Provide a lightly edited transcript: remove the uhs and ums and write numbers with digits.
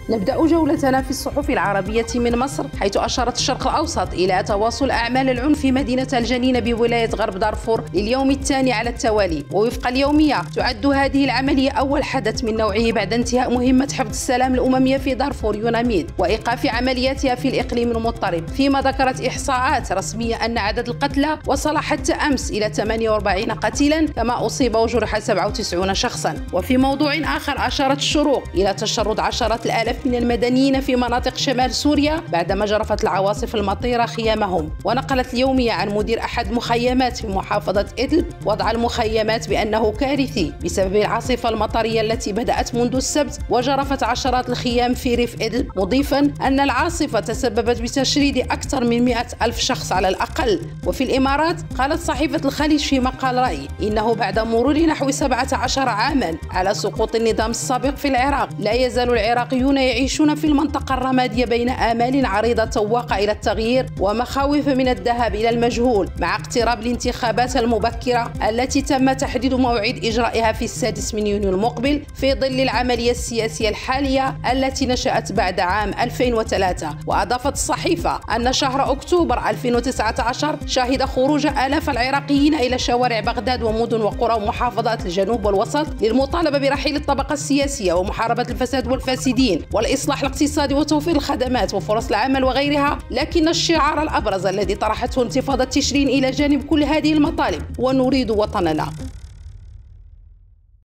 نبدأ جولتنا في الصحف العربية من مصر، حيث أشارت الشرق الأوسط إلى تواصل أعمال العنف في مدينة الجنين بولاية غرب دارفور لليوم الثاني على التوالي. ووفق اليومية تعد هذه العملية أول حدث من نوعه بعد انتهاء مهمة حفظ السلام الأممية في دارفور يوناميد وإيقاف عملياتها في الإقليم المضطرب، فيما ذكرت إحصاءات رسمية أن عدد القتلى وصل حتى أمس إلى 48 قتيلا، كما أصيب وجرح 97 شخصا. وفي موضوع آخر أشارت الشروق إلى تشرد عشرات الآلاف من المدنيين في مناطق شمال سوريا بعدما جرفت العواصف المطيرة خيامهم. ونقلت اليومية عن مدير أحد مخيمات في محافظة إدلب وضع المخيمات بأنه كارثي بسبب العاصفة المطرية التي بدأت منذ السبت وجرفت عشرات الخيام في ريف إدلب، مضيفا أن العاصفة تسببت بتشريد أكثر من 100,000 شخص على الأقل. وفي الإمارات قالت صحيفة الخليج في مقال رأي إنه بعد مرور نحو 17 عاما على سقوط النظام السابق في العراق، لا يزال العراقيون يعيشون في المنطقة الرمادية بين آمال عريضة تواقة إلى التغيير ومخاوف من الذهاب إلى المجهول، مع اقتراب الانتخابات المبكرة التي تم تحديد موعد إجرائها في 6 من يونيو المقبل في ظل العملية السياسية الحالية التي نشأت بعد عام 2003. وأضافت الصحيفة أن شهر أكتوبر 2019 شهد خروج آلاف العراقيين إلى شوارع بغداد ومدن وقرى ومحافظات الجنوب والوسط للمطالبة برحيل الطبقة السياسية ومحاربة الفساد والفاسدين والإصلاح الاقتصادي وتوفير الخدمات وفرص العمل وغيرها. لكن الشعار الأبرز الذي طرحته انتفاضة تشرين إلى جانب كل هذه المطالب هو نريد وطننا.